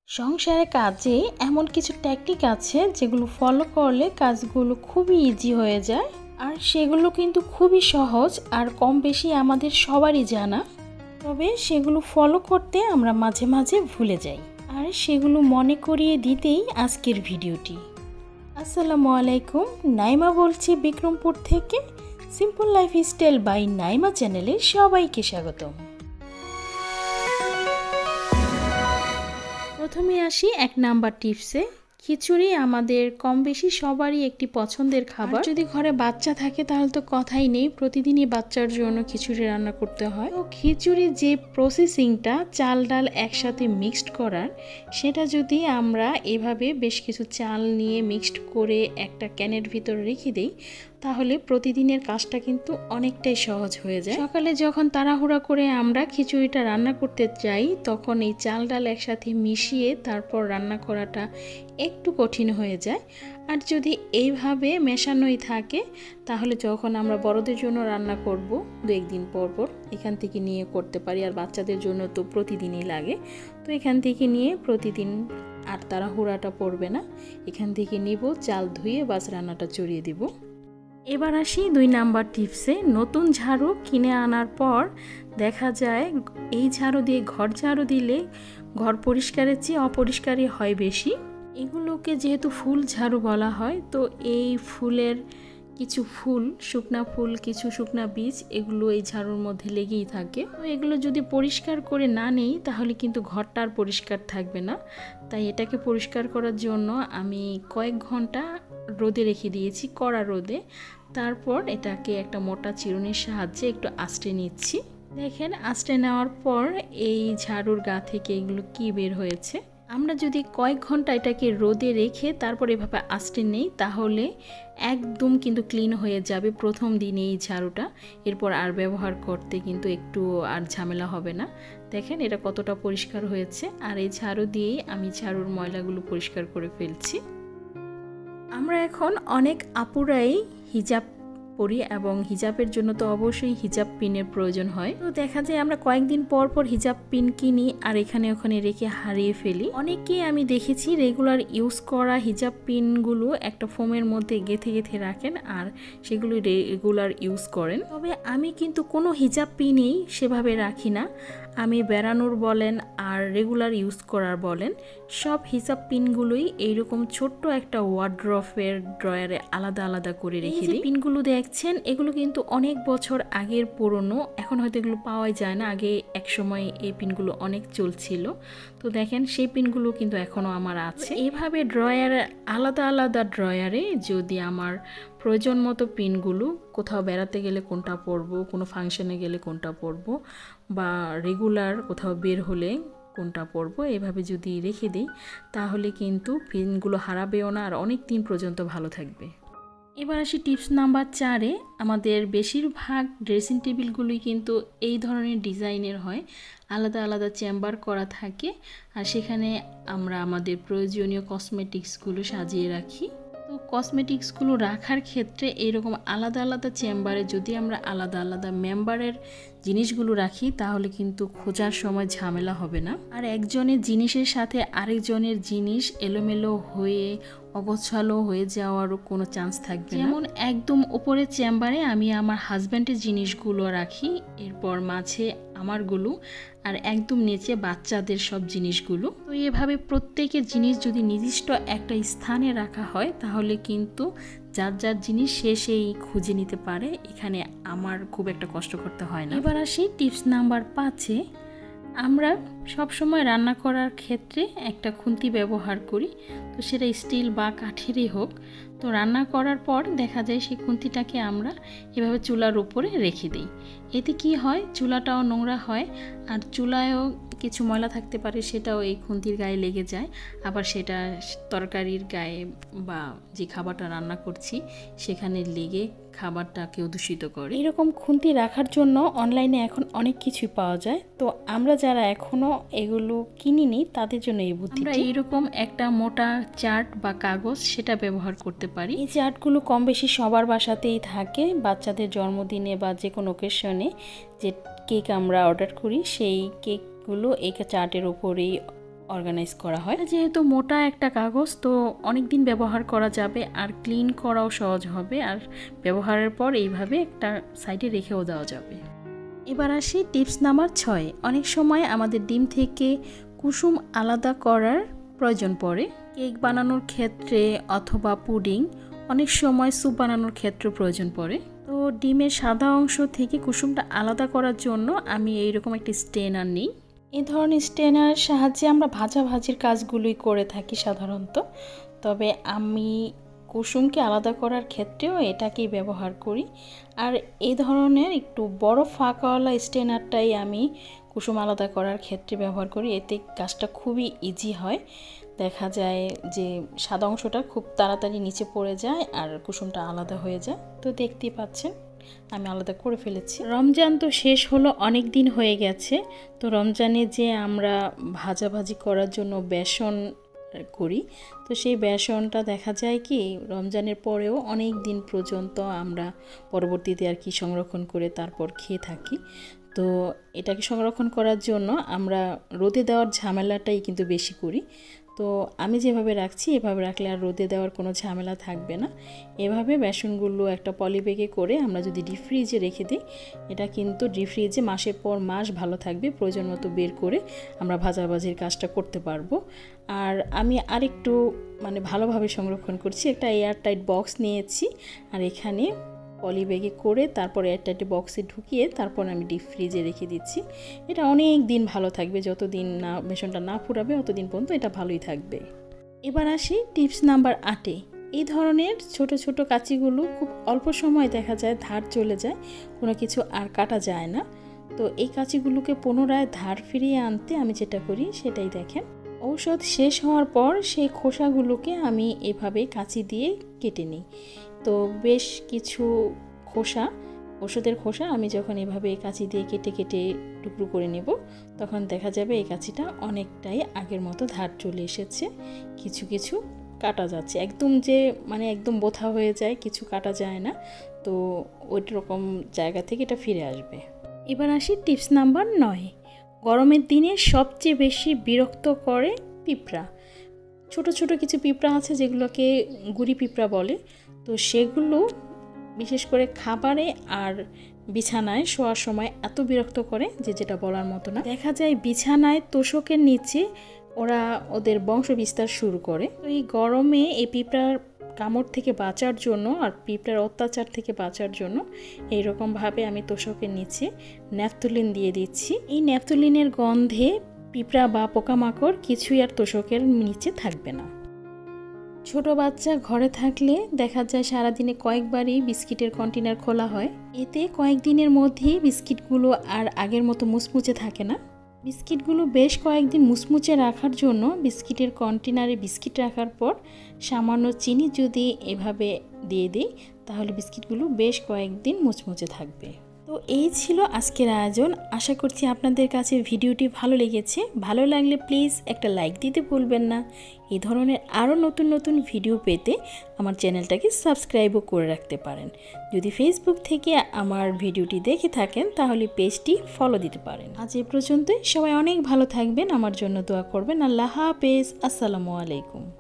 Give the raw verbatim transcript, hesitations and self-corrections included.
সংসারে কাজে এমন কিছু টেকনিক আছে যেগুলো ফলো করলে কাজগুলো খুবই ইজি হয়ে যায়, আর সেগুলো কিন্তু খুবই সহজ আর কম বেশি আমাদের সবারই জানা। তবে সেগুলো ফলো করতে আমরা মাঝে মাঝে ভুলে যাই, আর সেগুলো মনে করিয়ে দিতেই আজকের ভিডিওটি। আসসালামু আলাইকুম, নাইমা বলছি বিক্রমপুর থেকে। সিম্পল লাইফস্টাইল বাই নাইমা চ্যানেলে সবাইকে স্বাগতম। প্রথমে আসি এক নাম্বার টিপসে। খিচুড়ি আমাদের কম বেশি সবারই একটি পছন্দের খাবার। যদি ঘরে বাচ্চা থাকে তাহলে তো কথাই নেই, প্রতিদিনই বাচ্চার জন্য খিচুড়ি রান্না করতে হয়। তো খিচুড়ির যে প্রসেসিংটা চাল ডাল একসাথে মিক্সড করার, সেটা যদি আমরা এভাবে বেশ কিছু চাল নিয়ে মিক্সড করে একটা ক্যানের ভিতর রেখে দিই, তাহলে প্রতিদিনের কাজটা কিন্তু অনেকটাই সহজ হয়ে যায়। সকালে যখন তাড়াহুড়া করে আমরা খিচুড়িটা রান্না করতে চাই, তখন এই চাল ডাল একসাথে মিশিয়ে তারপর রান্না করাটা একটু কঠিন হয়ে যায়। আর যদি এইভাবে মেশানোই থাকে, তাহলে যখন আমরা বড়দের জন্য রান্না করব দু একদিন পর পর এখান থেকে নিয়ে করতে পারি। আর বাচ্চাদের জন্য তো প্রতিদিনই লাগে, তো এখান থেকে নিয়ে প্রতিদিন আর তাড়াহুড়াটা পড়বে না। এখান থেকে নিব, চাল ধুয়ে বাস রান্নাটা চড়িয়ে দিব। এবার আসি দুই নাম্বার টিপসে। নতুন ঝাড়ু কিনে আনার পর দেখা যায় এই ঝাড়ু দিয়ে ঘর ঝাড়ু দিলে ঘর পরিষ্কারের চেয়ে অপরিষ্কারই হয় বেশি। এগুলোকে যেহেতু ফুল ঝাড়ু বলা হয়, তো এই ফুলের কিছু ফুল, শুকনা ফুল, কিছু শুকনা বীজ, এগুলো এই ঝাড়ুর মধ্যে লেগেই থাকে। তো এগুলো যদি পরিষ্কার করে না নেই, তাহলে কিন্তু ঘরটা আর পরিষ্কার থাকবে না। তাই এটাকে পরিষ্কার করার জন্য আমি কয়েক ঘন্টা রোদে রেখে দিয়েছি, কড়া রোদে। তারপর এটাকে একটা মোটা চিরুনির সাহায্যে একটু আঁচড়ে নিচ্ছি। দেখেন, আঁচড়ে নেওয়ার পর এই ঝাড়ুর গা থেকে এগুলো কি বের হয়েছে। আমরা যদি কয়েক ঘন্টা এটাকে রোদে রেখে তারপর এভাবে আঁচড়ে নেই, তাহলে একদম কিন্তু ক্লিন হয়ে যাবে প্রথম দিনে এই ঝাড়ুটা। এরপর আর ব্যবহার করতে কিন্তু একটু আর ঝামেলা হবে না। দেখেন এটা কতটা পরিষ্কার হয়েছে। আর এই ঝাড়ু দিয়েই আমি ঝাড়ুর ময়লাগুলো পরিষ্কার করে ফেলছি। আমরা এখন অনেক আপুরাই হিজাব পরি, এবং হিজাবের জন্য তো অবশ্যই হিজাব পিনের প্রয়োজন হয়। তো দেখা যায় আমরা কয়েকদিন পর পর হিজাব পিন কিনি আর এখানে ওখানে রেখে হারিয়ে ফেলি। অনেকেই আমি দেখেছি রেগুলার ইউজ করা হিজাব পিনগুলো একটা ফোমের মধ্যে গেঁথে গেঁথে রাখেন আর সেগুলো রেগুলার ইউজ করেন। তবে আমি কিন্তু কোনো হিজাব পিনই সেভাবে রাখি না। আমি বেড়ানোর বলেন আর রেগুলার ইউজ করার বলেন, সব হিজাব পিনগুলোই এইরকম ছোট্ট একটা ওয়ার্ড্রফের ড্রয়ারে আলাদা আলাদা করে রেখে দিই। পিনগুলো দেখছেন, এগুলো কিন্তু অনেক বছর আগের পুরনো, এখন হয়তো এগুলো পাওয়াই যায় না। আগে এক সময় এই পিনগুলো অনেক চলছিল। তো দেখেন সেই পিনগুলো কিন্তু এখনও আমার আছে। এইভাবে ড্রয়ারে আলাদা আলাদা ড্রয়ারে যদি আমার প্রয়োজন মতো পিনগুলো, কোথাও বেড়াতে গেলে কোনটা পরবো, কোনো ফাংশনে গেলে কোনটা পরবো, বা রেগুলার কোথাও বের হলে কোনটা পরবো, এভাবে যদি রেখে দিই, তাহলে কিন্তু পিনগুলো হারাবেও না আর অনেক দিন পর্যন্ত ভালো থাকবে। এবার আসি টিপস নাম্বার চারে। আমাদের বেশিরভাগ ড্রেসিং টেবিলগুলোই কিন্তু এই ধরনের ডিজাইনের হয়, আলাদা আলাদা চেম্বার করা থাকে, আর সেখানে আমরা আমাদের প্রয়োজনীয় কসমেটিক্সগুলো সাজিয়ে রাখি। তো কসমেটিক্সগুলো রাখার ক্ষেত্রে এরকম আলাদা আলাদা চেম্বারে যদি আমরা আলাদা আলাদা মেম্বারের জিনিসগুলো রাখি, তাহলে কিন্তু খোঁজার সময় ঝামেলা হবে না। আর একজনের জিনিসের সাথে আরেকজনের জিনিস এলোমেলো হয়ে অগোছালো হয়ে যাওয়ারও কোনো চান্স থাকবে না। যেমন একদম উপরের চেম্বারে আমি আমার হাজব্যান্ডের জিনিসগুলো রাখি, এরপর মাঝে আমারগুলো, আর একদম নিচে বাচ্চাদের সব জিনিসগুলো। তো এভাবে প্রত্যেকের জিনিস যদি নির্দিষ্ট একটা স্থানে রাখা হয়, তাহলে কিন্তু যার যার জিনিস সে সেই খুঁজে নিতে পারে। এখানে আমার খুব একটা কষ্ট করতে হয় না। এবার আসি টিপস নাম্বার পাঁচে। আমরা সব সময় রান্না করার ক্ষেত্রে একটা খুন্তি ব্যবহার করি, তো সেটা স্টিল বা কাঠেরই হোক। তো রান্না করার পর দেখা যায় সেই খুন্তিটাকে আমরা এভাবে চুলার উপরে রেখে দিই। এতে কি হয়, চুলাটাও নোংরা হয় আর চুলায়ও কিছু ময়লা থাকতে পারে, সেটাও এই খুন্তির গায়ে লেগে যায়। আবার সেটা তরকারির গায়ে বা যে খাবারটা রান্না করছি সেখানে লেগে খাবারটাকেও দূষিত করে। এরকম খুন্তি রাখার জন্য অনলাইনে এখন অনেক কিছুই পাওয়া যায়। তো আমরা যারা এখনও এগুলো কিনিনি তাদের জন্য এই বুদ্ধি, আমরা এইরকম একটা মোটা চার্ট বা কাগজ সেটা ব্যবহার করতে পারি। এই চার্টগুলো কম বেশি সবার বাসাতেই থাকে। বাচ্চাদের জন্মদিনে বা যে কোনো ওকেশনে যে কেক আমরা অর্ডার করি, সেই কেকগুলো এই চার্টের উপরেই অর্গানাইজ করা হয়। যেহেতু মোটা একটা কাগজ, তো অনেক দিন ব্যবহার করা যাবে আর ক্লিন করাও সহজ হবে, আর ব্যবহারের পর এইভাবে একটা সাইডে রেখেও দেওয়া যাবে। এবার আসি টিপস নাম্বার ছয়। অনেক সময় আমাদের ডিম থেকে কুসুম আলাদা করার প্রয়োজন পড়ে, কেক বানানোর ক্ষেত্রে অথবা পুডিং, অনেক সময় স্যুপ বানানোর ক্ষেত্রে প্রয়োজন পড়ে। তো ডিমের সাদা অংশ থেকে কুসুমটা আলাদা করার জন্য আমি এইরকম একটি স্টেনার নিই। এই ধরনের স্টেনারের সাহায্যে আমরা ভাজা ভাজির কাজগুলোই করে থাকি সাধারণত, তবে আমি কুসুমকে আলাদা করার ক্ষেত্রেও এটাকেই ব্যবহার করি। আর এই ধরনের একটু বড় ফাঁকাওয়ালা স্টেনারটাই আমি কুসুম আলাদা করার ক্ষেত্রে ব্যবহার করি। এতে কাজটা খুবই ইজি হয়। দেখা যায় যে সাদা অংশটা খুব তাড়াতাড়ি নিচে পড়ে যায় আর কুসুমটা আলাদা হয়ে যায়। তো দেখতেই পাচ্ছেন আমি আলাদা করে ফেলেছি। রমজান তো শেষ হলো, অনেক দিন হয়ে গেছে। তো রমজানে যে আমরা ভাজাভাজি করার জন্য বেসন করি, তো সেই বেসনটা দেখা যায় কি রমজানের পরেও অনেক দিন পর্যন্ত আমরা পরবর্তীতে আর কি সংরক্ষণ করে তারপর খেয়ে থাকি। তো এটাকে সংরক্ষণ করার জন্য আমরা রোদে দেওয়ার ঝামেলাটাই কিন্তু বেশি করি। তো আমি যেভাবে রাখছি এভাবে রাখলে আর রোদে দেওয়ার কোনো ঝামেলা থাকবে না। এভাবে বেসনগুলো একটা পলিব্যাগে করে আমরা যদি ডিপ ফ্রিজে রেখে দিই, এটা কিন্তু ডিপ ফ্রিজে মাসের পর মাস ভালো থাকবে। প্রয়োজন মতো বের করে আমরা ভাজাভাজির কাজটা করতে পারবো। আর আমি আরেকটু মানে ভালোভাবে সংরক্ষণ করছি, একটা এয়ারটাইট বক্স নিয়েছি আর এখানে পলি ব্যাগে করে তারপর এয়ারটাইট বক্সে ঢুকিয়ে তারপর আমি ডিপ ফ্রিজে রেখে দিচ্ছি। এটা অনেক দিন ভালো থাকবে, যতদিন না বেসনটা না ফুরাবে ততদিন পর্যন্ত এটা ভালোই থাকবে। এবার আসি টিপস নাম্বার আটে। এই ধরনের ছোট ছোট কাঁচিগুলো খুব অল্প সময় দেখা যায় ধার চলে যায়, কোনো কিছু আর কাটা যায় না। তো এই কাঁচিগুলোকে পুনরায় ধার ফিরিয়ে আনতে আমি যেটা করি সেটাই দেখেন। ঔষধ শেষ হওয়ার পর সেই খোসাগুলোকে আমি এভাবে কাঁচি দিয়ে কেটে নিই। তো বেশ কিছু খোসা, ওষুধের খোসা আমি যখন এভাবে কাঁচি দিয়ে কেটে কেটে টুকরো করে নেব, তখন দেখা যাবে এই কাঁচিটা অনেকটাই আগের মতো ধার চলে এসেছে। কিছু কিছু কাটা যাচ্ছে, একদম যে মানে একদম বোথা হয়ে যায় কিছু কাটা যায় না। তো ওই রকম জায়গা থেকে এটা ফিরে আসবে। এবার আসি টিপস নাম্বার নয়। গরমের দিনে সবচেয়ে বেশি বিরক্ত করে পিঁপড়া। ছোট ছোট কিছু পিঁপড়া আছে যেগুলোকে গুড়ি পিঁপড়া বলে। তো সেগুলো বিশেষ করে খাবারে আর বিছানায় শোয়ার সময় এত বিরক্ত করে যে যেটা বলার মতো না। দেখা যায় বিছানায় তোশকের নিচে ওরা ওদের বংশ বিস্তার শুরু করে। তো এই গরমে এই পিঁপড়ার কামড় থেকে বাঁচার জন্য আর পিঁপড়ার অত্যাচার থেকে বাঁচার জন্য এইরকমভাবে আমি তোশকের নিচে ন্যাপথলিন দিয়ে দিচ্ছি। এই ন্যাপথলিনের গন্ধে পিঁপড়া বা পোকামাকড় কিছুই আর তোশকের নিচে থাকবে না। ছোট বাচ্চা ঘরে থাকলে দেখা যায় সারাদিনে কয়েকবারই বিস্কিটের কন্টেনার খোলা হয়। এতে কয়েকদিনের মধ্যেই বিস্কিটগুলো আর আগের মতো মুচমুচে থাকে না। বিস্কিটগুলো বেশ কয়েকদিন মুচমুচে রাখার জন্য বিস্কিটের কন্টেনারে বিস্কিট রাখার পর সামান্য চিনি যদি এভাবে দিয়ে দিই, তাহলে বিস্কিটগুলো বেশ কয়েকদিন মুচমুচে থাকবে। তো এই ছিল আজকের আয়োজন। আশা করছি আপনাদের কাছে ভিডিওটি ভালো লেগেছে। ভালো লাগলে প্লিজ একটা লাইক দিতে ভুলবেন না। এই ধরনের আরও নতুন নতুন ভিডিও পেতে আমার চ্যানেলটাকে সাবস্ক্রাইবও করে রাখতে পারেন। যদি ফেসবুক থেকে আমার ভিডিওটি দেখে থাকেন তাহলে পেজটি ফলো দিতে পারেন। আজ এ পর্যন্তই। সবাই অনেক ভালো থাকবেন, আমার জন্য দোয়া করবেন। আল্লাহ হাফেজ। আসসালামু আলাইকুম।